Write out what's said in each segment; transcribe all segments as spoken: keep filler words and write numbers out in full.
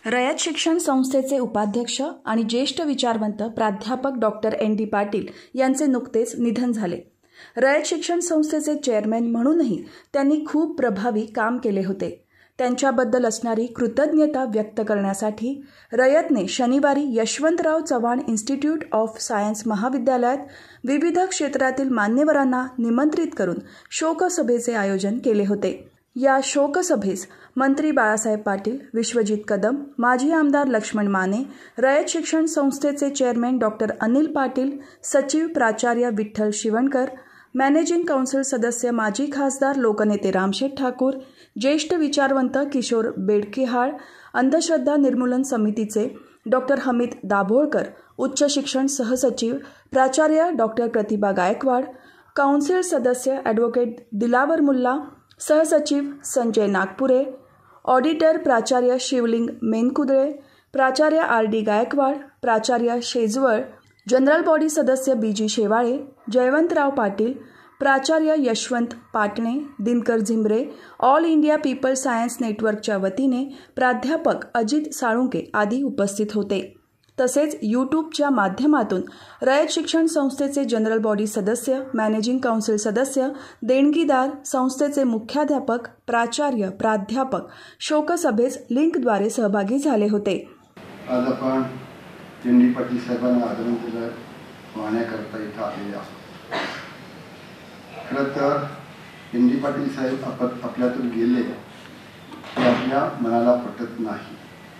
रयत शिक्षण संस्थेचे उपाध्यक्ष आणि ज्येष्ठ विचारवंत प्राध्यापक डॉक्टर एन डी पाटील यांचे नुकतेच निधन झाले. रयत शिक्षण संस्थेचे चेअरमॅन म्हणूनही त्यांनी खूप प्रभावी काम केले होते. त्यांच्याबद्दल असणारी कृतज्ञता व्यक्त करण्यासाठी रयतने शनिवारी Yashwantrao Chavan institute of science महाविद्यालयात विविध क्षेत्रातील मान्यवरांना निमंत्रित करून शोकसभेचे आयोजन केले होते. या शोकसभेस मंत्री बाळासाहेब पाटील, विश्वजित कदम, माजी आमदार लक्ष्मण माने, रयत शिक्षण संस्थेचे चेअरमॅन डॉक्टर अनिल पाटील, सचिव प्राचार्य विठ्ठल शिवणकर, मॅनेजिंग काउन्सिल सदस्य माजी खासदार लोकनेते रामशेठ ठाकूर, ज्येष्ठ विचारवंत किशोर बेडकिहाळ, अंधश्रद्धा निर्मूलन समितीचे डॉक्टर हमीद दाभोळकर, उच्च शिक्षण सहसचिव प्राचार्य डॉक्टर प्रतिभा गायकवाड, काउन्सिल सदस्य ॲडव्होकेट दिलावर मुल्ला, सहसचिव संजय नागपुरे, ऑडिटर प्राचार्य शिवलिंग मेनकुदळे, प्राचार्य आर डी गायकवाड, प्राचार्य शेजवळ, जनरल बॉडी सदस्य बी जी शेवाळे, जयवंतराव पाटील, प्राचार्य Yashwant Patne, Dinkar Zimbare, all India people science नेटवर्कच्या वतीने प्राध्यापक अजित साळुंके आदी उपस्थित होते. तसेच यूट्यूबच्या माध्यमातून रयत शिक्षण संस्थेचे जनरल बॉडी सदस्य, मॅनेजिंग काउन्सिल सदस्य, देणगीदार, संस्थेचे मुख्याध्यापक, प्राचार्य, प्राध्यापक शोकसभेस लिंकद्वारे सहभागी झाले होते. आज आपण एन डी पाटील साहेबांना आदरांजली वाहण्याकरता इथं आलेले आहोत. खरं तर एन डी पाटील साहेब आपण आपल्यातून गेले हे आपल्या मनाला पटत नाही.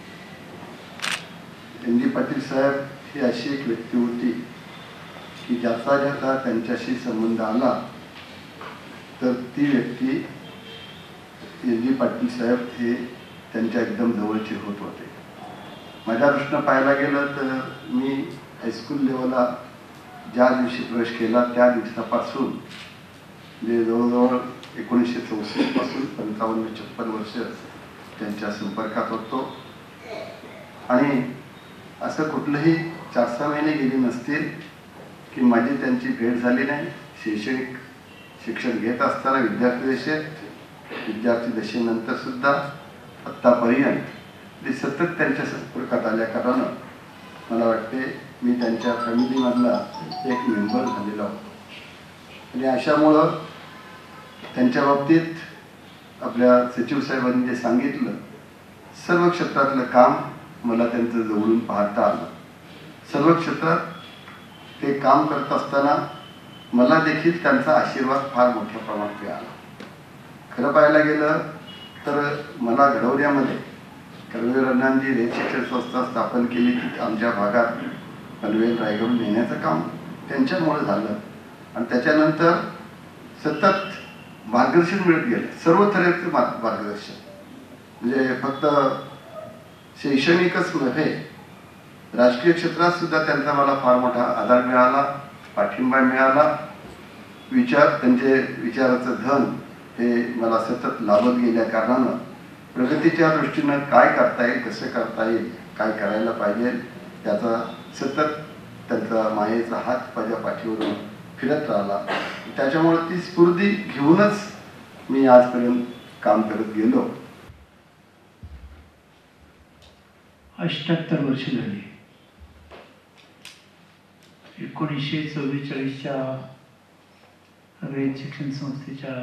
एन डी पाटील साहेब ही अशी एक व्यक्ती होती की ज्याचा ज्याचा त्यांच्याशी संबंध आला तर ती व्यक्ती एन डी पाटील साहेब हे त्यांच्या एकदम जवळचे होत होते. माझ्या दृष्टीनं पाहायला गेलं तर मी हायस्कूल लेवलला ज्या दिवशी प्रवेश केला त्या दिवसापासून म्हणजे जवळजवळ एकोणीसशे चौसष्टपासून पंचावन्न छप्पन वर्ष त्यांच्या संपर्कात होतो. आणि असं कुठलंही चार सहा महिने गेले नसतील की माझी त्यांची भेट झाली नाही. शैक्षणिक शिक्षण घेत असताना विद्यार्थी दशेत, विद्यार्थी दशेनंतर सुद्धा आत्तापर्यंत ते सतत त्यांच्या संपर्कात आल्या कारणानं मला वाटते मी त्यांच्या फॅमिलीमधला एक मेंबर झालेला होतो. आणि अशामुळं त्यांच्या बाबतीत आपल्या सचिव साहेबांनी जे सांगितलं, सर्व क्षेत्रातलं काम मला त्यांचं जवळून पाहता आलं. सर्व क्षेत्रात ते काम करत असताना मला देखील त्यांचा आशीर्वाद फार मोठ्या प्रमाणात मिळाला. खरं पाहायला गेलं तर मला घडवण्यामध्ये कर्मवीर अण्णांनी रयत शिक्षण संस्था स्थापन केली की आमच्या भागात पनवेल रायगड नेण्याचं काम त्यांच्यामुळे झालं. आणि त्याच्यानंतर सतत मार्गदर्शन मिळत गेलं, सर्व तऱ्हेचं मार्गदर्शन. म्हणजे फक्त शैक्षणिकच नव्हे, राजकीय क्षेत्रात सुद्धा त्यांचा मला फार मोठा आधार मिळाला, पाठिंबा मिळाला. विचार त्यांचे विचाराचं धन हे मला सतत लाभत गेल्या कारणानं प्रगतीच्या दृष्टीनं काय करता येईल, कसं करता येईल, काय करायला पाहिजे याचा सतत त्यांचा मायेचा हात माझ्या पाठीवरून फिरत राहिला. त्याच्यामुळे ती स्फूर्ती घेऊनच मी आजपर्यंत काम करत गेलो. अठ्ठ्याहत्तर वर्ष झाली. एकोणीसशे चव्वेचाळीसच्या रयत शिक्षण संस्थेच्या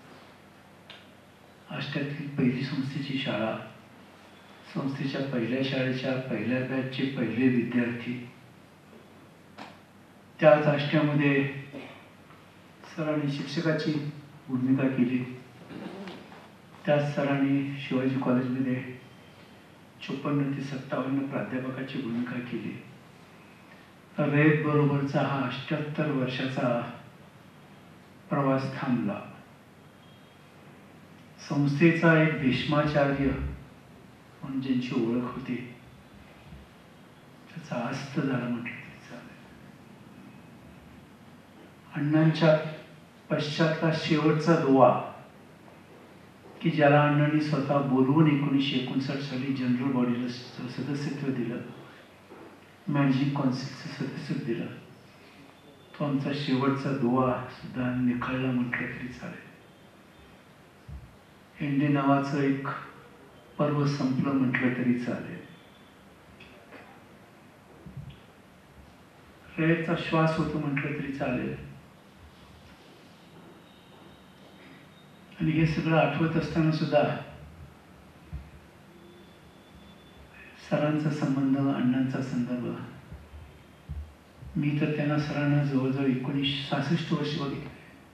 आष्ट्यातील पहिली संस्थेची शाळा, संस्थेच्या पहिल्या शाळेच्या पहिल्या बॅचचे पहिले विद्यार्थी, त्याच आष्ट्यामध्ये सरांनी शिक्षकाची भूमिका केली. त्याच सरांनी शिवाजी कॉलेजमध्ये चोपन्न ते सत्तावन्न प्राध्यापकाची भूमिका केली. रयत बरोबरचा हा अठ्ठ्याहत्तर वर्षाचा प्रवास थांबला. संस्थेचा एक भीष्माचार्य म्हणून ज्यांची ओळख होती त्याचा अस्त झाला म्हटलं तरी चालेल. अण्णांच्या पश्चातला शेवटचा दुवा की ज्याला अण्णांनी स्वतः बोलवून एकोणीसशे एकोणसाठ साली जनरल बॉडीला सदस्यत्व दिलं, मॅनेजिंग काउन्सिलचं सदस्यत्व दिलं, तो आमचा शेवटचा दुवा सुद्धा निखळला म्हटलं तरी चालेल. एन डी नावाचं एक पर्व संपलं म्हटलं तरी चालेल. रयतचा श्वास होतो म्हटलं तरी चालेल. आणि हे सगळं आठवत असताना सुद्धा सरांचा संबंध, अण्णांचा संदर्भ, मी तर त्यांना सरांना जवळजवळ एकोणीसशे सहासष्ट वर्ष बघितले.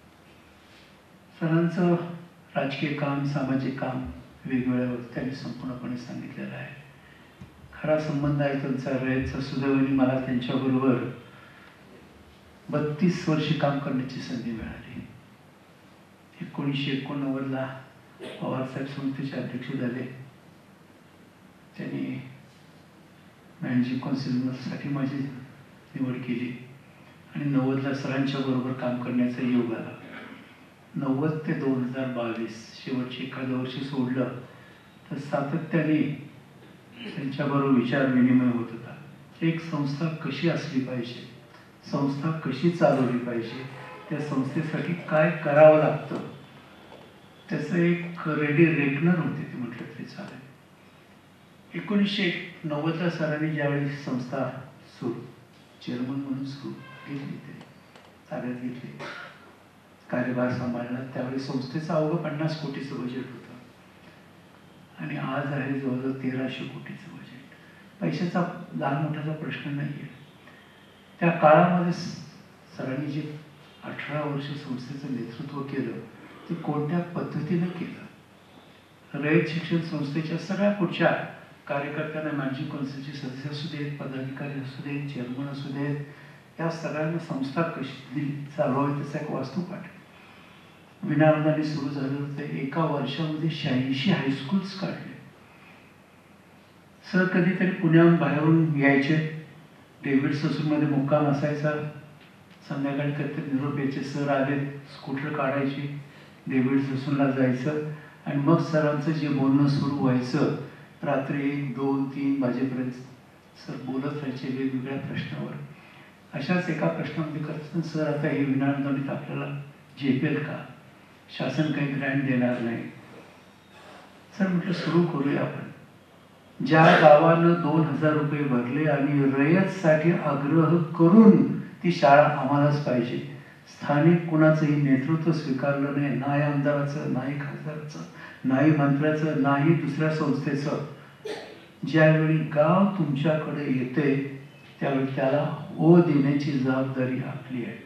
सरांचं राजकीय काम, सामाजिक काम वेगवेगळ्या त्यांनी संपूर्णपणे सांगितलेलं आहे. खरा संबंध आहे त्यांचा रयतचा. सुदैवाने मला त्यांच्याबरोबर बत्तीस वर्षे काम करण्याची संधी मिळाली. एकोणीसशे एकोणनव्वदला पवारसाहेब संस्थेचे अध्यक्ष झाले. त्यांनी मॅनेजिंग कौन्सिलसाठी माझी निवड केली आणि नव्वदला सरांच्या बरोबर काम करण्याचा योग आला. नव्वद ते दोन हजार बावीस शेवटचे एखादं वर्ष सोडलं तर सातत्याने त्यांच्याबरोबर विचार विनिमय होत होता. एक संस्था कशी असली पाहिजे, संस्था कशी चालवली पाहिजे, त्या संस्थेसाठी काय करावं लागतं, त्याचं एक रेडी रेकनर होते ते म्हटलं तरी चालेल. एकोणीसशे नव्वदला सरांनी ज्यावेळी संस्था सुरू चेअरमन म्हणून सुरू घेतली, ते ताब्यात घेतली, कार्यभार सांभाळला, त्यावेळी संस्थेचं अवघं पन्नास कोटीचं बजेट होतं आणि आज आहे जवळजवळ तेराशे कोटीचं बजेट. पैशाचा लहान मोठ्याचा प्रश्न नाही आहे. त्या काळामध्ये सरांनी जे अठरा वर्ष संस्थेचं नेतृत्व केलं ते कोणत्या पद्धतीनं केलं. रयत शिक्षण संस्थेच्या सगळ्या पुढच्या कार्यकर्त्यांना, मॅनेजिंग कौन्सिलचे सदस्य असू देत, पदाधिकारी असू देत, चेअरमन असू देत, या सगळ्यांना संस्था कशी चालवावी त्याचा एक वास्तुपाठ विनाअनुदाने सुरू झालं होतं. एका वर्षामध्ये शहाऐंशी हायस्कूल्स काढले. सर कधीतरी पुण्याहून बाहेरून यायचे, डेव्हिड ससूनमध्ये मुक्काम असायचा, संध्याकाळी कधीतरी निरोप यायचे. सर आले, स्कूटर काढायची, डेव्हिड ससूनला जायचं आणि मग सरांचं जे बोलणं सुरू व्हायचं रात्री एक दोन तीन वाजेपर्यंत सर बोलत राहायचे वेगवेगळ्या प्रश्नावर. अशाच एका प्रश्नामध्ये करत सर आता हे विनाअनुदानित आपल्याला झेपेल का, शासन काही ग्रँट देणार नाही. सर म्हटलं सुरू करूया आपण. ज्या गावानं दोन हजार रुपये भरले आणि रयतसाठी आग्रह करून ती शाळा आम्हालाच पाहिजे, स्थानिक कुणाचंही नेतृत्व स्वीकारलं नाही, नाही आमदाराचं, नाही खासदाराचं, नाही मंत्र्याचं, नाही दुसऱ्या संस्थेचं. ज्यावेळी गाव तुमच्याकडे येते त्यावेळी त्याला हो देण्याची जबाबदारी आपली आहे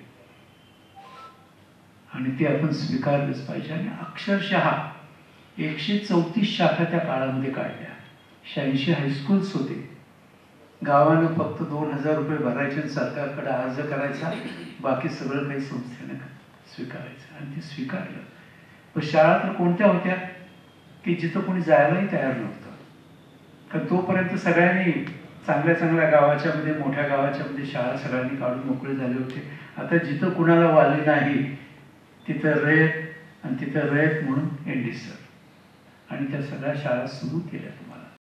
आणि ते आपण स्वीकारलंच पाहिजे. आणि अक्षरशः एकशे चौतीस शाखा त्या काळामध्ये काढल्या, शहाऐंशी हायस्कूल्स होते. गावानं फक्त दोन हजार रुपये भरायचे आणि सरकारकडे अर्ज करायचा, बाकी सगळं काही संस्थेनं स्वीकारायचं आणि ते स्वीकारलं. पण शाळा तर कोणत्या होत्या की जिथं कोणी जायलाही तयार नव्हतं. कारण तोपर्यंत सगळ्यांनी चांगल्या चांगल्या गावाच्या मध्ये, मोठ्या गावाच्या मध्ये शाळा सगळ्यांनी काढून मोकळे झाले होते. आता जिथं कुणाला वाली नाही तिथं रयत आणि तिथं रयत म्हणून एनडी सर आणि त्या सगळ्या शाळा सुरू केल्या.